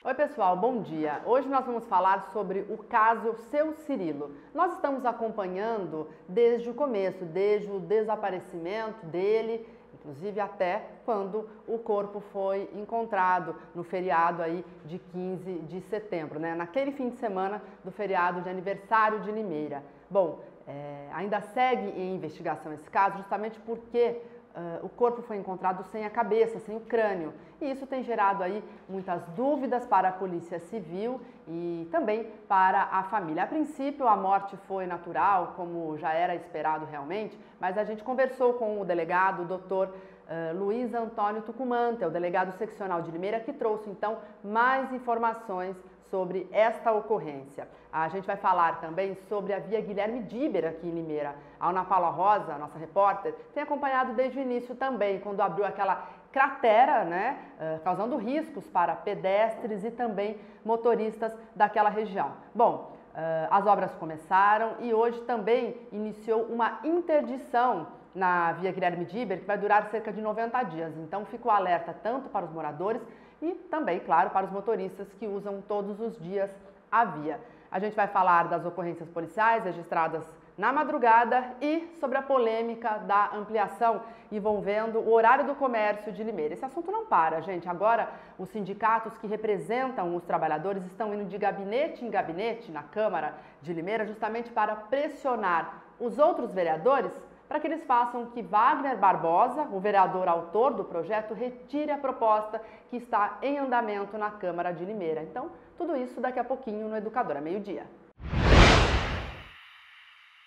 Oi pessoal, bom dia. Hoje nós vamos falar sobre o caso Seu Cirilo. Nós estamos acompanhando desde o começo, desde o desaparecimento dele, inclusive até quando o corpo foi encontrado no feriado aí de 15 de setembro, né? Naquele fim de semana do feriado de aniversário de Limeira. Bom, ainda segue em investigação esse caso justamente porque o corpo foi encontrado sem a cabeça, sem o crânio. E isso tem gerado aí muitas dúvidas para a Polícia Civil e também para a família. A princípio, a morte foi natural, como já era esperado realmente, mas a gente conversou com o delegado, o doutor Luiz Antônio Tucumanta, o delegado seccional de Limeira, que trouxe então mais informações sobre esta ocorrência. A gente vai falar também sobre a Via Guilherme Diber aqui em Limeira. A Ana Paula Rosa, nossa repórter, tem acompanhado desde o início também, quando abriu aquela cratera, né, causando riscos para pedestres e também motoristas daquela região. Bom, as obras começaram e hoje também iniciou uma interdição na Via Guilherme Diber, que vai durar cerca de 90 dias. Então, fica o alerta tanto para os moradores e também, claro, para os motoristas que usam todos os dias a via. A gente vai falar das ocorrências policiais registradas na madrugada e sobre a polêmica da ampliação envolvendo o horário do comércio de Limeira. Esse assunto não para, gente. Agora, os sindicatos que representam os trabalhadores estão indo de gabinete em gabinete na Câmara de Limeira justamente para pressionar os outros vereadores para que eles façam que Wagner Barbosa, o vereador autor do projeto, retire a proposta que está em andamento na Câmara de Limeira. Então, tudo isso daqui a pouquinho no Educadora Meio-Dia.